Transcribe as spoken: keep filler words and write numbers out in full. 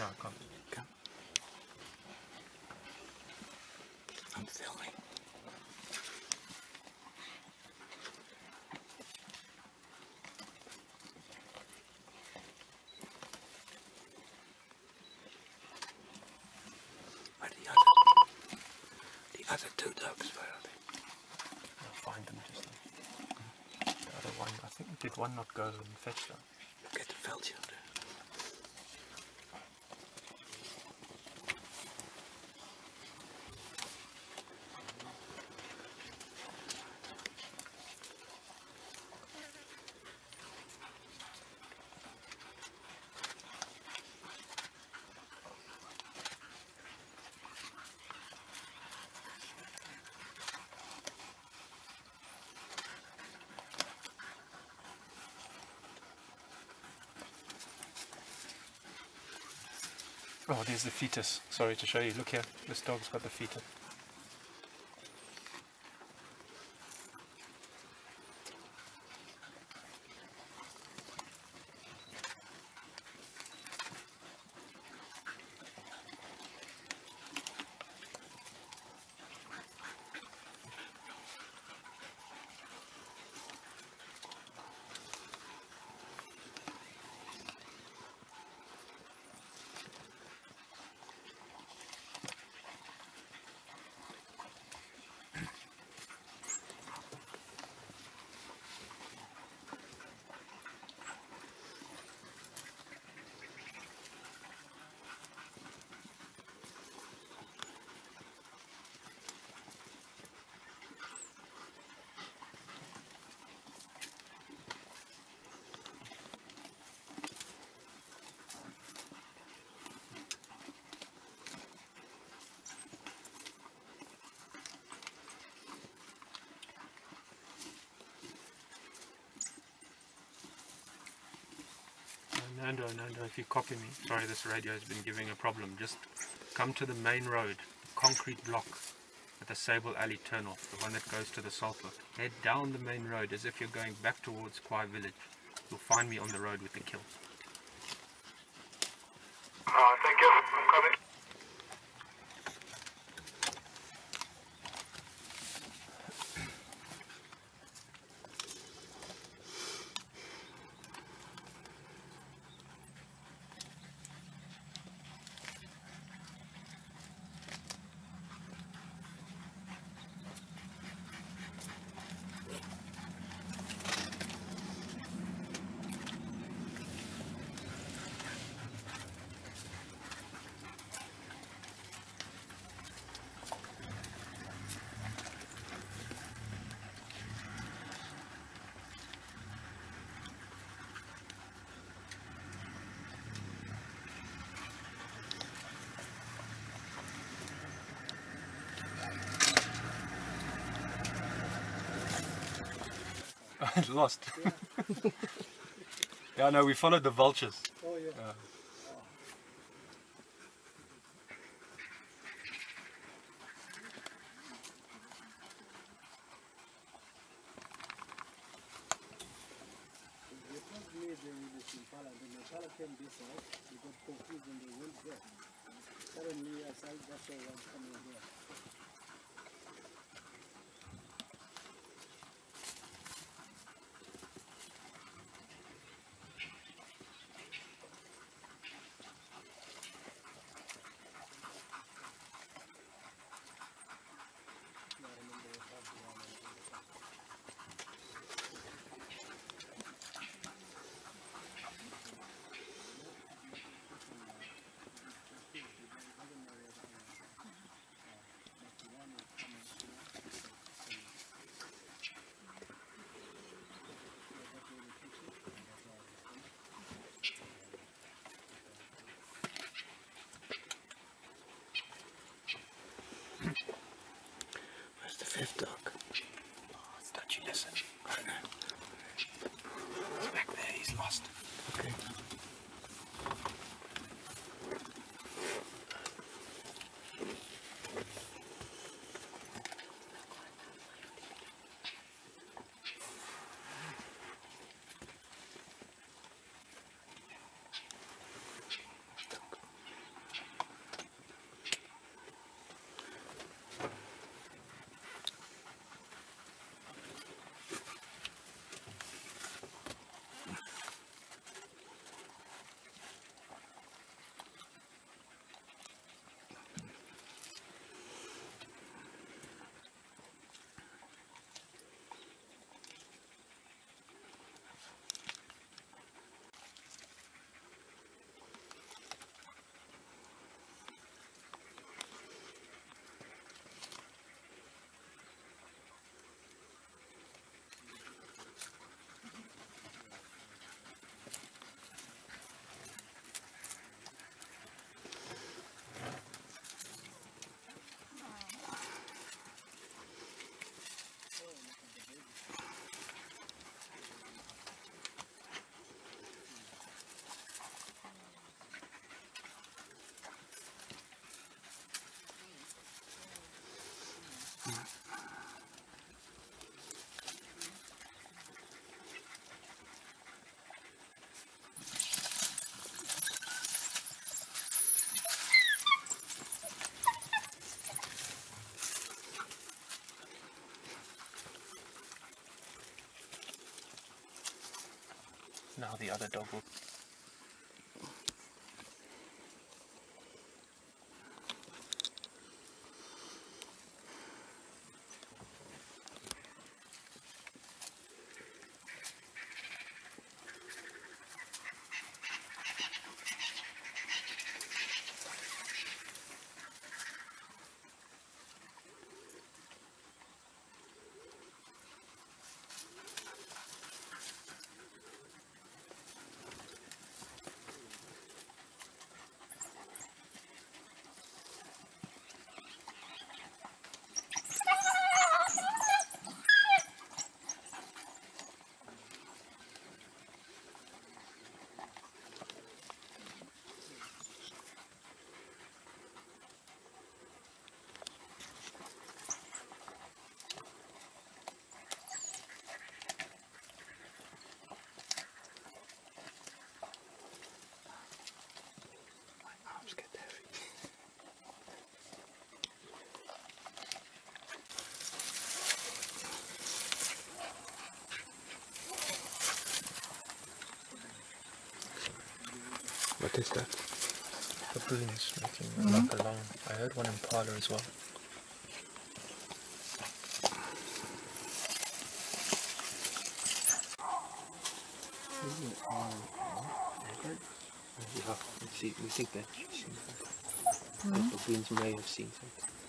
No, I can't. Come. I'm filming. Where are the other, the other two dogs? Where are they? I'll find them just now. The other one, I think, did one not go and fetch them? Get the veldje out there. Oh, there's the fetus. Sorry to show you. Look here. This dog's got the fetus. Nando, Nando, if you copy me, sorry this radio has been giving a problem, just come to the main road, concrete block at the Sable Alley turnoff, the one that goes to the salt lick. Head down the main road as if you're going back towards Kwai Village. You'll find me on the road with the kill. Uh, thank you, I'm coming. Lost. Yeah, no, we followed the vultures. Oh yeah. Uh, They first made the, this impala, the impala came this side, they got confused and they went there. Suddenly I saw just saw one coming there. Where's the fifth dog? oh, don't you listen. I don't know. He's back there, he's lost. Okay. Now the other dog will. What is that? Baboon is making a knock along. I heard one impala as well. Yeah, we, see, we think that she's seen something. The baboons may have seen something.